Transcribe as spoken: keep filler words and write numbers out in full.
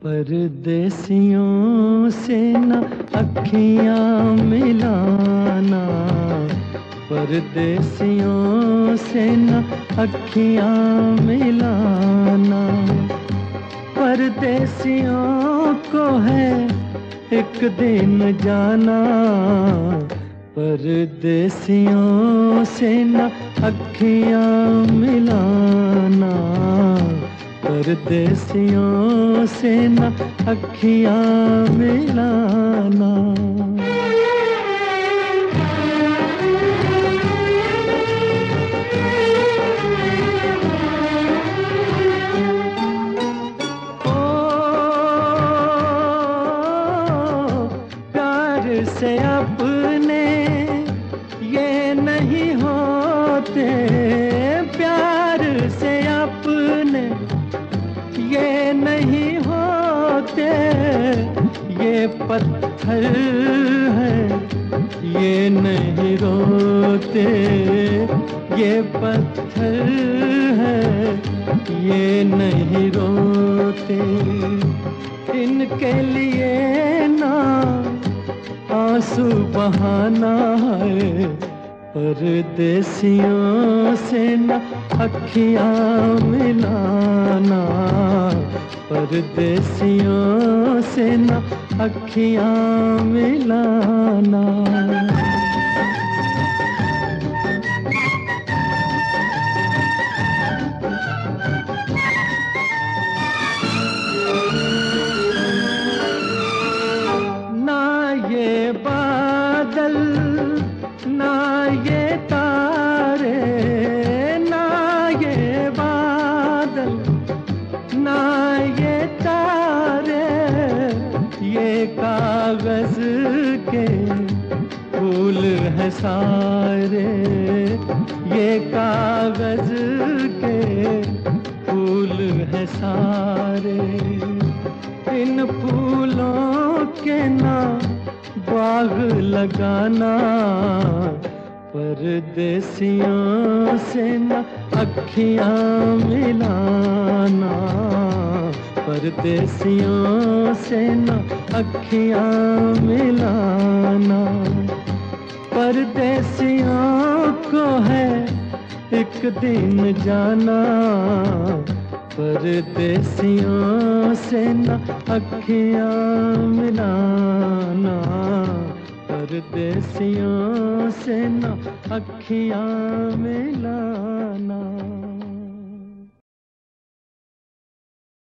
परदेसियों से न अखियाँ मिलाना, परदेसियों से न अखियाँ मिलाना। परदेसियों को है एक दिन जाना, परदेसियों से न अखियाँ मिलाना, परदेसियों से न अखियाँ मिलाना। ओ प्यार से अपने ये नहीं होते, प्यार से अपने ये नहीं होते, ये पत्थर है ये नहीं रोते, ये पत्थर है ये नहीं रोते। इनके लिए ना आंसू बहाना है, परदेसियों से न अखियाँ मिलाना, परदेसियों से न अखियाँ मिलाना। ना ये बादल ना ये तारे, ना ये बादल ना ये तारे, ये कागज के फूल हैं सारे, ये कागज के फूल हैं सारे। इन फूलों के ना बाग लगाना, परदेसियों से न अखियाँ मिलाना, परदेसियों से न अखियाँ मिलाना। परदेसियों को है एक दिन जाना, परदेसियों से न अखियाँ मिलाना, परदेसियों से न अखियाँ मिलाना।